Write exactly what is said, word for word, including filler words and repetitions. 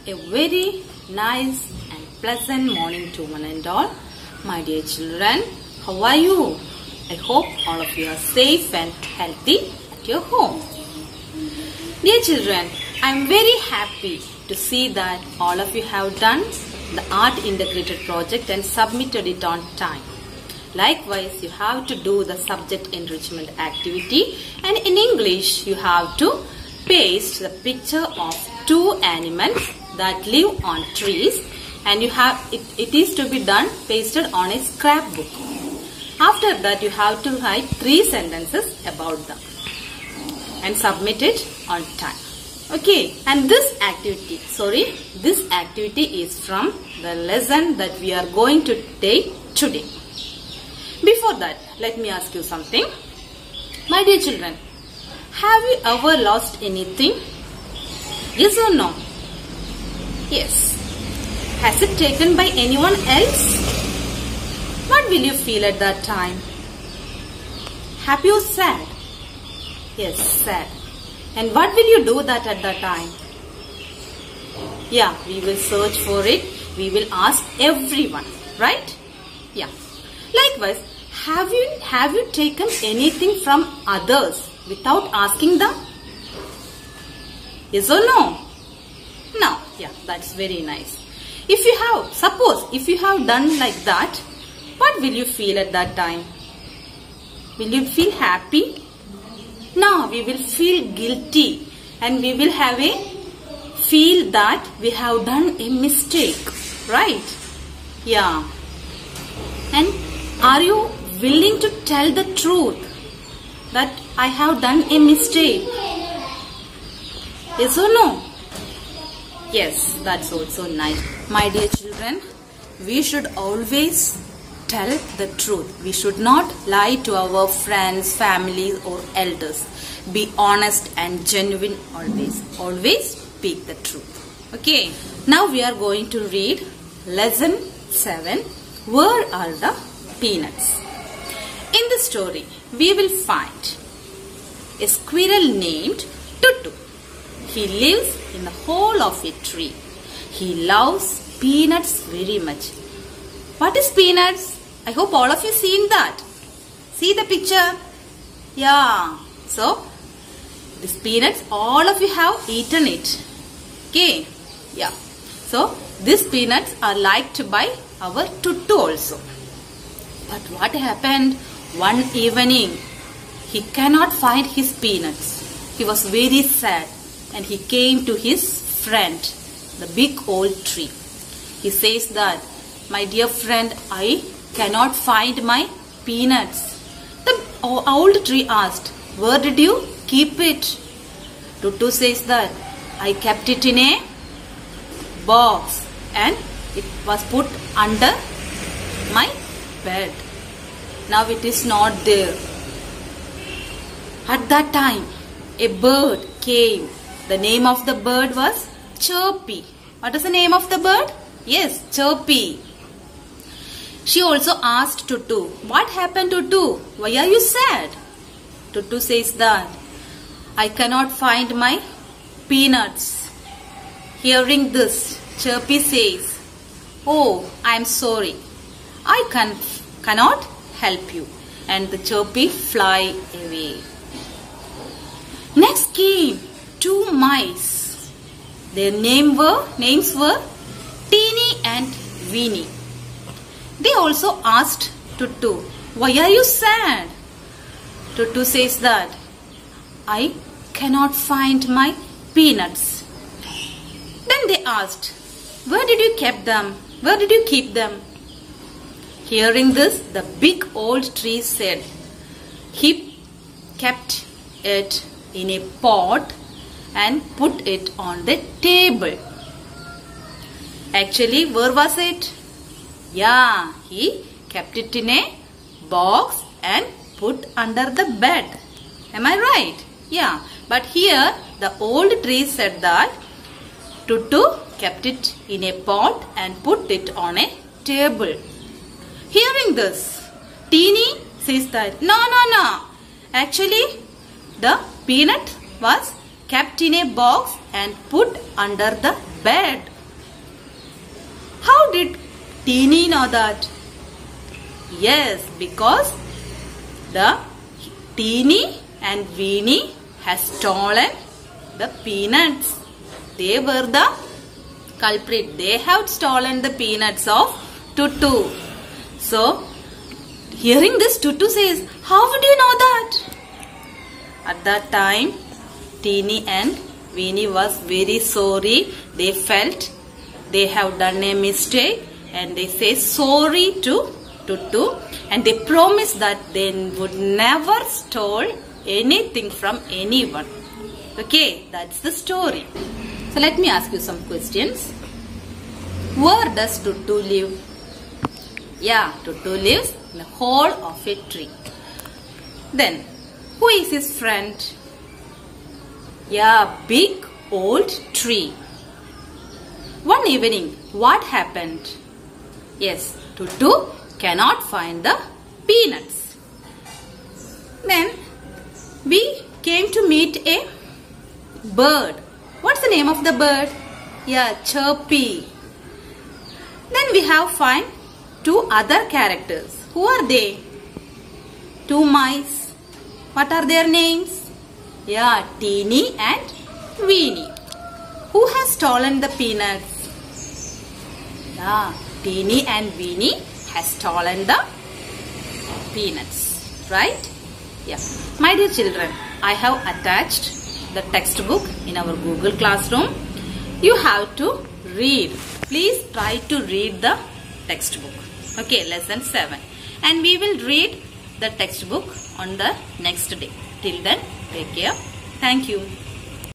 A very nice and pleasant morning to one and all. My dear children, how are you? I hope all of you are safe and healthy at your home. Dear children, I am very happy to see that all of you have done the art integrated project and submitted it on time. Likewise, you have to do the subject enrichment activity, and in English you have to paste the picture of two animals that live on trees, and you have it, it is to be done pasted on a scrapbook. After that, you have to write three sentences about them and submit it on time. Okay, and this activity, sorry, this activity is from the lesson that we are going to take today. Before that, let me ask you something. My dear children, have you ever lost anything? Yes or no? Yes. Has it taken by anyone else? What will you feel at that time? Happy or sad? Yes, sad. And what will you do that at that time? Yeah, we will search for it. We will ask everyone, right? Yeah. Likewise, have you have you taken anything from others without asking them? Yes or no? No. Yeah, that's very nice. If you have, suppose if you have done like that, what will you feel at that time? Will you feel happy? No, we will feel guilty, and we will have a feel that we have done a mistake, right? Yeah. And are you willing to tell the truth that I have done a mistake? Yes or no? Yes, that's also nice. My dear children, we should always tell the truth. We should not lie to our friends, families or elders. Be honest and genuine always. Always speak the truth. Okay, now we are going to read lesson seven. Where are the peanuts? In the story, we will find a squirrel named Tutu. He lives in the hole of a tree. He loves peanuts very much. What is peanuts? I hope all of you seen that. See the picture? Yeah. So, these peanuts, all of you have eaten it. Okay. Yeah. So, these peanuts are liked by our Tutu also. But what happened? One evening, he cannot find his peanuts. He was very sad, and he came to his friend, the big old tree. He says that, my dear friend, I cannot find my peanuts. The old tree asked, where did you keep it? Tutu says that, I kept it in a box and it was put under my bed. Now it is not there. At that time, a bird came. The name of the bird was Chirpy. What is the name of the bird? Yes, Chirpy. She also asked Tutu, what happened, Tutu? Why are you sad? Tutu says that, I cannot find my peanuts. Hearing this, Chirpy says, oh, I am sorry. I can, cannot help you. And the Chirpy fly away. Next came two mice. Their name were, names were Teeny and Weeny. They also asked Tutu, why are you sad? Tutu says that, I cannot find my peanuts. Then they asked, where did you keep them? Where did you keep them? Hearing this, the big old tree said, he kept it in a pot and put it on the table. Actually, where was it? Yeah, he kept it in a box and put under the bed. Am I right? Yeah, but here the old tree said that Tutu kept it in a pot and put it on a table. Hearing this, Teeny says that, no, no, no. Actually, the peanut was kept in a box and put under the bed. How did Teeny know that? Yes, because the Teeny and Weenie has stolen the peanuts. They were the culprit. They have stolen the peanuts of Tutu. So, hearing this, Tutu says, how would you know that? At that time, Teeny and Weenie was very sorry. They felt they have done a mistake and they say sorry to Tutu, and they promised that they would never steal anything from anyone. Okay, that's the story. So let me ask you some questions. Where does Tutu live? Yeah, Tutu lives in the hole of a tree. Then, who is his friend? Yeah, big old tree. One evening, what happened? Yes, Tutu cannot find the peanuts. Then, we came to meet a bird. What's the name of the bird? Yeah, Chirpy. Then we have find two other characters. Who are they? Two mice. What are their names? Yeah, Teeny and Weenie. Who has stolen the peanuts? Yeah, Teeny and Weenie has stolen the peanuts. Right? Yeah. My dear children, I have attached the textbook in our Google Classroom. You have to read. Please try to read the textbook. Okay, lesson seven. And we will read the textbook on the next day. Till then, take care. Thank you.